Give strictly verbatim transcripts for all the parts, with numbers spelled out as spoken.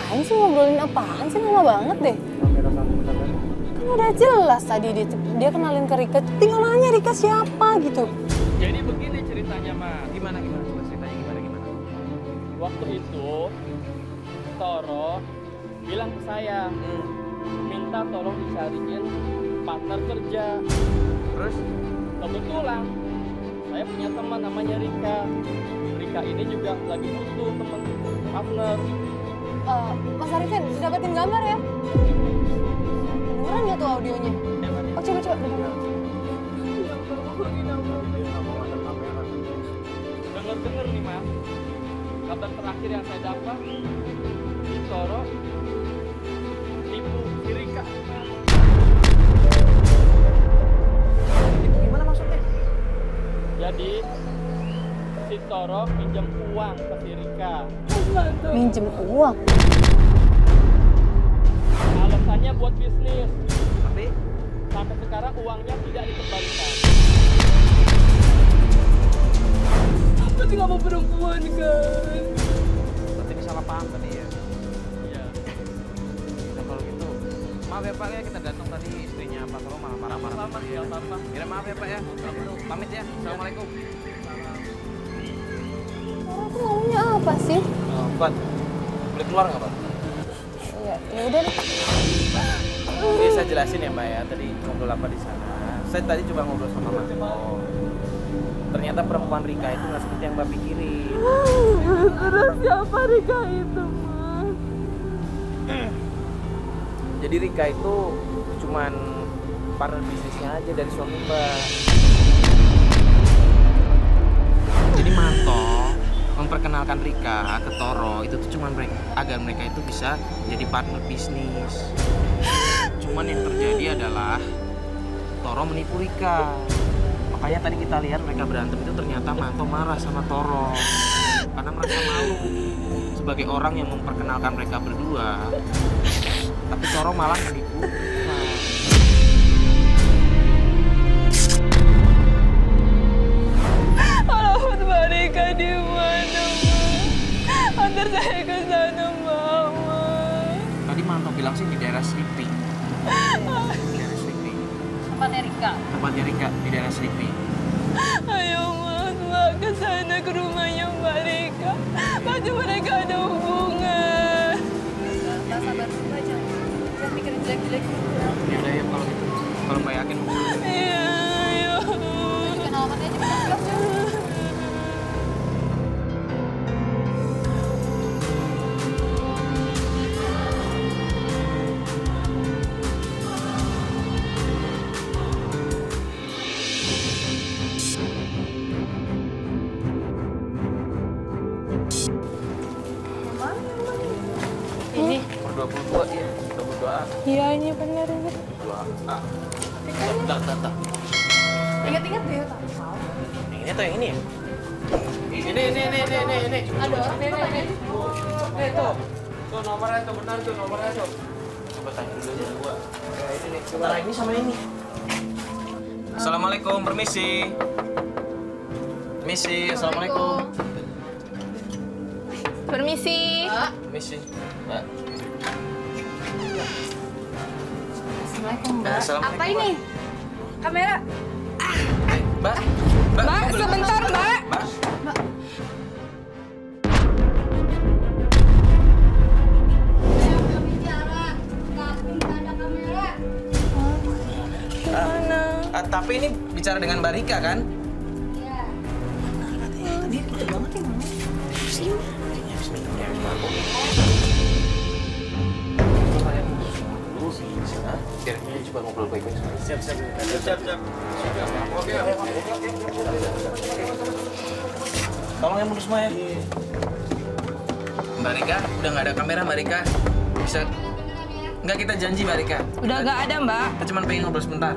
ngapain sih, ngobrolin apaan sih, lama banget deh. Kan udah jelas tadi dia, dia kenalin ke Rika, tinggal nanya Rika siapa gitu. Jadi begini ceritanya, Mas. Gimana gimana coba ceritanya gimana gimana? Waktu itu Toro bilang ke saya, Hmm. minta tolong dicariin partner kerja. Terus? Kebetulan saya punya teman namanya Rika. Rika ini juga lagi butuh teman partner. Uh, Mas Arifin, dapetin gambar ya? Beneran ya tuh audionya? Oh coba coba, beneran. Dengar-dengar nih, Mas, kabar terakhir yang saya dapat, si Toro tipu si Rika. Gimana maksudnya? Jadi si Toro pinjam uang ke si Rika. Minjem uang? Alasannya buat bisnis. Tapi Sampai sekarang uangnya tidak dikembalikan. Pasti gak mau perempuan kan? berarti ini salah paham tadi ya. Iya. Udah kalau gitu, maaf ya Pak ya, kita datang tadi istrinya Pak Toro malah marah-marah. Sama ya, Papa. Ya maaf ya Pak ya. Kalau gitu pamit ya. Assalamualaikum. Toro tuh maunya apa sih? Pak, boleh keluar nggak Pak? Ya, ya udah deh. Oke, saya jelasin ya Mbak ya, tadi ngobrol apa di sana. Saya tadi coba ngobrol sama Mas Toro. Ternyata perempuan Rika itu nggak seperti yang Mbak pikirin. Terus siapa Rika itu, Mas? Jadi Rika itu cuman partner bisnisnya aja dari suami Mbak. Jadi Manto memperkenalkan Rika ke Toro itu tuh cuman mereka, agar mereka itu bisa jadi partner bisnis. Cuman yang terjadi adalah Toro menipu Rika. Makanya tadi kita lihat mereka berantem itu ternyata Manto marah sama Toro karena merasa malu sebagai orang yang memperkenalkan mereka berdua. Tapi Toro malah menipu Rika. Alamat Mbak Rika di mana, Mas? Antar saya ke sana, Mama. Tadi Manto bilang sih di daerah Slipi. Di daerah Slipi. Tempatnya Rika. Tempatnya Rika di daerah Slipi. Ayo, Mas, Mbak, ke sana ke rumahnya Mbak Rika. Pasti mereka ada hubungan. Mbak, sabar dulu aja. Jangan mikirin jelek-jelek. Ya udah ya kalau gitu. Kalau Mbak yakin. Iya, ayo. Tunjukin alamatnya aja, Mas. Ini? dua puluh dua ya, dua puluh dua A. Iya, ini benar ini. dua A. Bentar, bentar, bentar. Ingat-ingat deh, tak tahu. Yang ini atau yang ini ya? Ini, ini, ini, ini, ini, ini. Ada orang ini, ini. Nih tuh, tuh nomornya tuh benar tuh nomornya tuh. Coba tanya dulu aja gua. Ya, ini nih, coba ini sama ini. Assalamualaikum, permisi. Permisi, assalamualaikum. Permisi. Permisi, Mbak. Assalamualaikum, Mbak. Assalamualaikum, Apa ini? Kamera. Eh, Mbak. Mbak, sebentar, Mbak. Mbak. Mana? Ah, tapi ini bicara dengan Mbak Rika kan? Iya. Dia kecil banget ya, Mama. Biar kita coba ngobrol baik-baik. Siap, siap. Siap, siap. Oke, oke, oke. Tolong yang mulus semua ya. Mbak Rika, udah nggak ada kamera Mbak Rika. Bisa? Nggak, kita janji Mbak Rika. Udah nggak ada, Mbak. Kita cuma pengen ngobrol sebentar.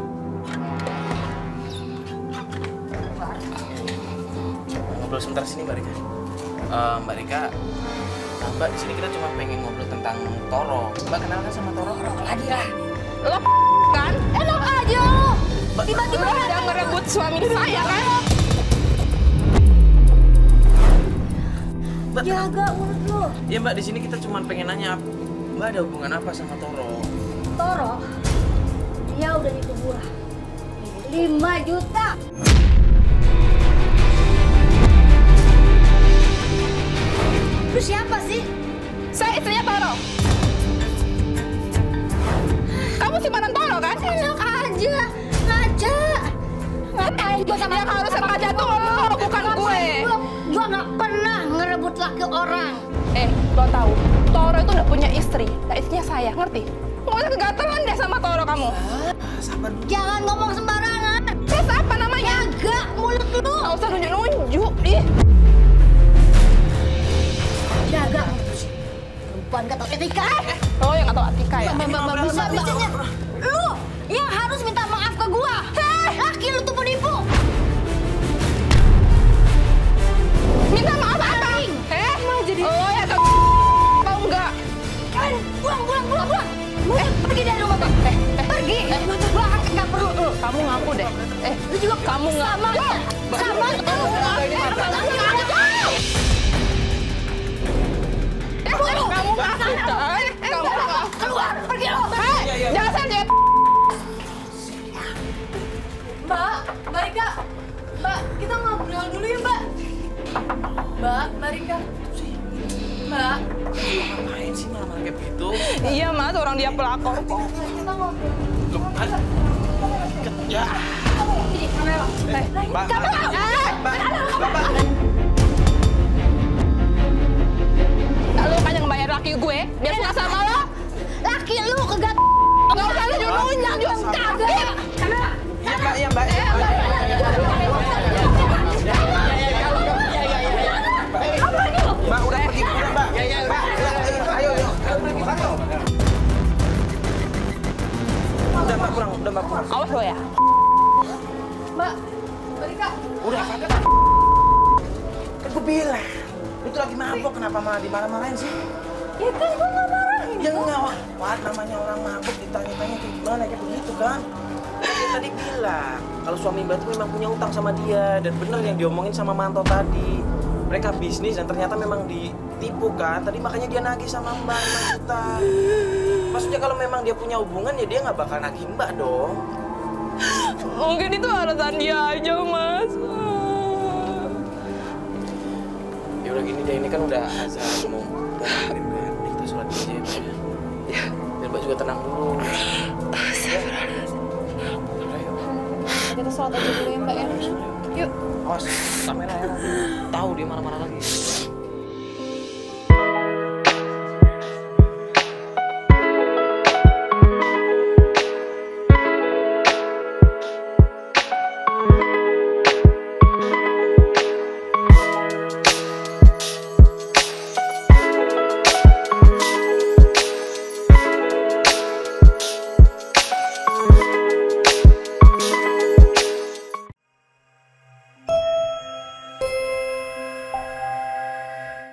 Ngobrol sebentar sini Mbak Rika. Eh, Mbak Rika, nah, Mbak di sini kita cuma pengen ngobrol tentang Toro. Mbak kenal kan sama Toro? Lagi lah. Lo kan? Enak aja lo. Tiba-tiba ada ngerebut suami saya kan? Mbak, Jaga mulut lo. Ya Mbak, di sini kita cuma pengen nanya, Mbak ada hubungan apa sama Toro? Toro, dia udah nipu gua lima juta. Lu siapa sih? Saya istrinya Toro. Kamu simpanan Toro kan? Enak aja, ngaca. Ngapain gua sama yang harus sengaja tuh lo, bukan gue. Gua, gua nggak pernah ngerebut laki orang. Eh, lo tahu, Toro itu udah punya istri. Nah, istrinya saya, ngerti? Nggak usah kegatelan deh sama Toro kamu. Sabar. Jangan ngomong sembarangan. Terus apa namanya? Jaga mulut lu. Nggak usah nunjuk-nunjuk. Ih. Jaga mulut. Perempuan kata etika. Oh, yang nggak tahu etika ya? Bisa bisanya. Lu yang harus minta maaf ke gua. Hei, laki lu tuh penipu. Minta maaf apa? Eh, mau jadi... Oh, ya kan. Tahu nggak? Kan, pulang, pulang, pulang, pulang. Eh, pergi dari rumah gua. Eh, eh, Pergi. Gua akan nggak perlu lu. kamu ngaku deh. Eh, Lu juga kamu nggak... sama. Sama. Eh, kamu ngaku. Eh, kamu ngaku. Keluar, pergi lu. Eh, jangan saya lihat. Mbak, Mbak Rika. Mbak, kita ngobrol dulu ya, Mbak. Mbak, Mbak Rika. Mbak. Ngapain sih malah kayak begitu? Iya, Mas, orang dia pelakor kok. Kita ngobrol. Ya. Eh, Mbak, kamu eh, Mbak, lu kan yang bayar laki gue, biar suka sama lo. Laki lu kegat. Nggak usah lu nyuruhnya, juga kaget. Iya Mbak, iya Mbak. Iya, Mbak. Mbak, udah pergi, udah Mbak. Mbak, ayo, ayo. Udah Mbak pulang, udah Mbak pulang. Awas lo ya. Mbak, Mbak Rika. Udah, Pak. Kan gue bilang, itu lagi mabok, kenapa malah dimarah-marahin sih? Ya kan gua nggak marahin. Ya enggak, Wah, namanya orang mabuk ditanya-tanya kayak gimana, kayak begitu kan? Dia tadi bilang, kalau suami Mbak tuh memang punya utang sama dia, dan bener yang diomongin sama Manto tadi. Mereka bisnis dan ternyata memang ditipu kan, tadi makanya dia nagih sama Mbak lima juta. Maksudnya kalau memang dia punya hubungan, ya dia nggak bakal nagih Mbak dong. Mungkin itu alasan dia aja, Mas. Ya udah gini deh, ini kan udah azan mau mau maghrib kan, kita sholat aja ya Mbak ya. Ya, biar Mbak juga tenang dulu. Kita sholat aja dulu ya, Mbak ya. Yuk. Awas, kamera ya. Tahu dia marah-marah lagi.